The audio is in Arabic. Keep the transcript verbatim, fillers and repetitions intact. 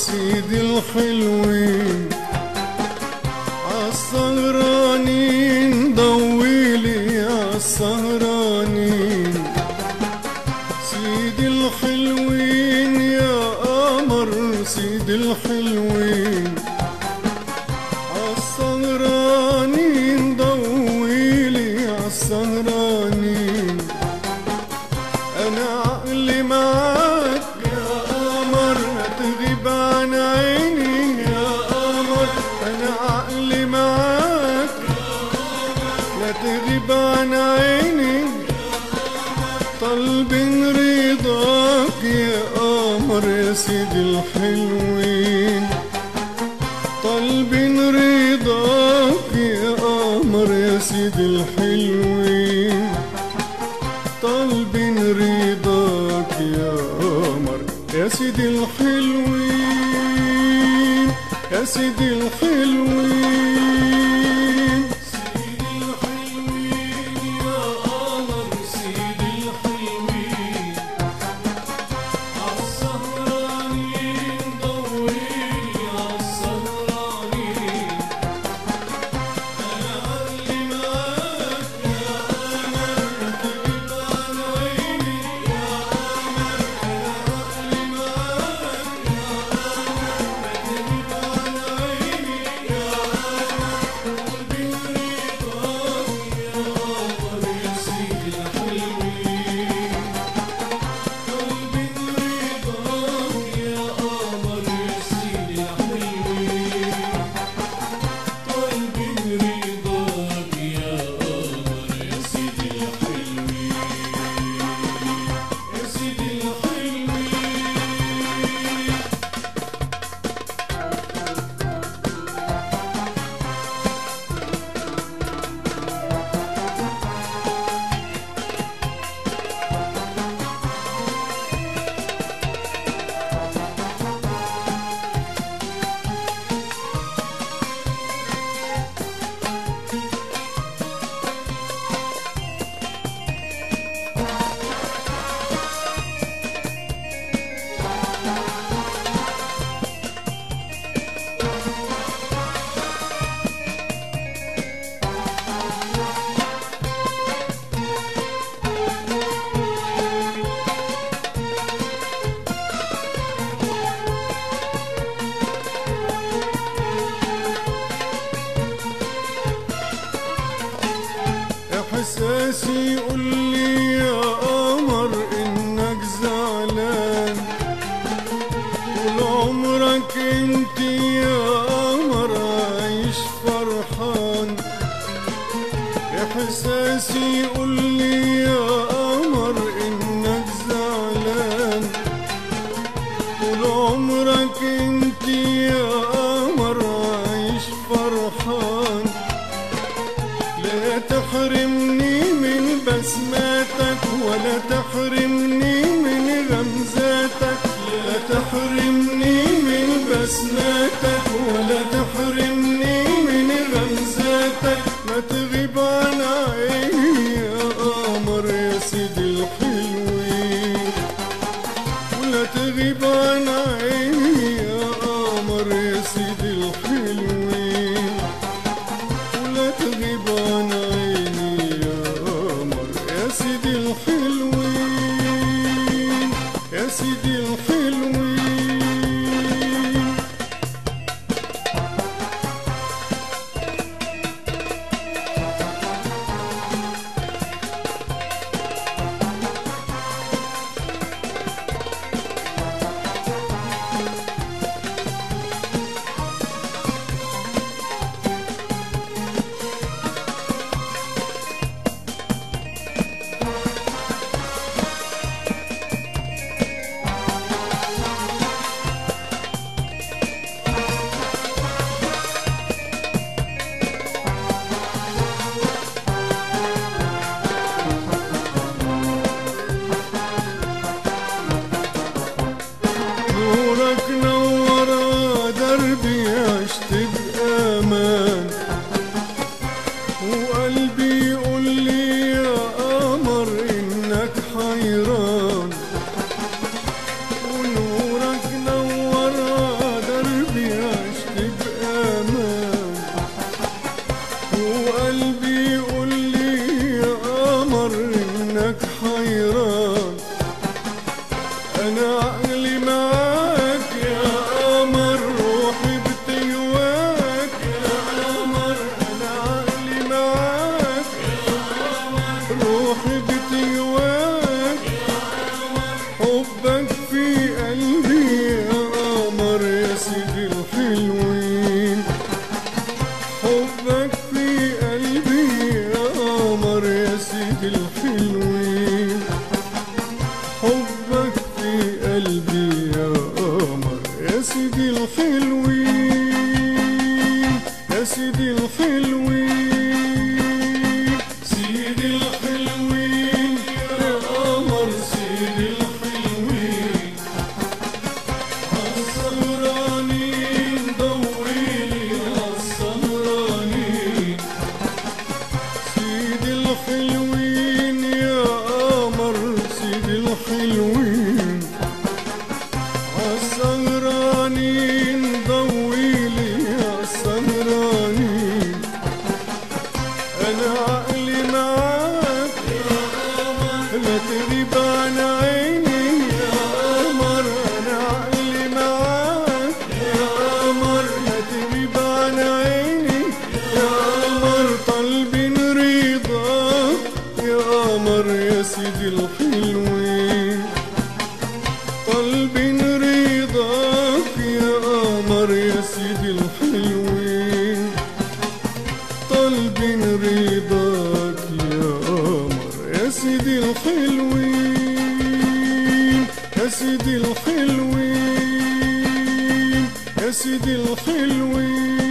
سيدي الحلوين، عالسهرانين ضويلي عالسهرانين. سيدي الحلوين يا قمر سيدي الحلوين، عالسهرانين ضويلي عالسهرانين. أنا عقلي معاك يا قمر لا تغيب عن عيني يا قمر. أنا عقلي معاك لا تغيب عن عيني، طالبين رضاك يا قمر يا سيدي الحلوين. طالبين رضاك يا قمر يا سيدي الحلوين. طالبين رضاك يا قمر يا سيدي الحلوين. يا سيدي الحلوين. سيدي الحلوين يا قمر سيدي الحلوين، عالسهرانين ضويلي عالسهرانين. أنا عقلي معاك يا قمر لا تغيب عن عيني يا قمر. أنا عقلي معاك يا قمر لا تغيب عن عيني يا قمر. طالبين رضاك يا قمر يا سيدي الحلوين. طالبين رضاك يا قمر يا سيدي الحلوين. طالبين رضاك يا قمر يا سيدي الحلوين. يا سيدي الحلوين. إحساسي يقولي يا قمر إنك زعلان، طول عمرك انت يا قمر عايش فرحان. إحساسي يقولي يا قمر إنك زعلان، طول عمرك انت يا قمر عايش فرحان. لا تحرمني من بسماتك ولا تحرمني من غمزاتك. لا تحرمني من بسماتك ولا تحرمني من غمزاتك. ما تغيب عن عيني يا قمر يا سيدي الحلوين. ولا تغيب عن عيني يا قمر يا سيدي الحلوين. ولا تغيب عن عيني يا قمر يا سيدي الحلوين. يا سيدي الحلوين. حيران ونورك نور حيران. أنا عقلي معاك يا قمر، روحي بتهواك يا قمر. أنا عقلي معاك يا قمر، روحي بتهواك يا قمر. حبك في قلبي يا قمر يا سيدي الحلوين. حبك في قلبي يا قمر يا سيدي الحلوين. حبك في قلبي يا قمر يا سيدي الحلوين. يا سيدي الحلوين، سيدي الحلوين يا قمر، سيدي الحلوين. عالسهرانين ضويلي عالسهرانين. سيدي الحلوين يا قمر، سيدي الحلوين. عالسهرانين ضويلي عالسهرانين. أنا عقلي معاك يا قمر، لا تغيب عن عيني يا قمر. أنا عقلي معاك يا قمر، لا تغيب عن عيني يا قمر. طالبين رضاك يا قمر يا سيدي الحلوين. طالبين رضاك يا قمر يا سيدي الحلوين. طالبين رضاك يا قمر يا سيدي الحلوين. يا سيدي الحلوين، يا سيدي الحلوين.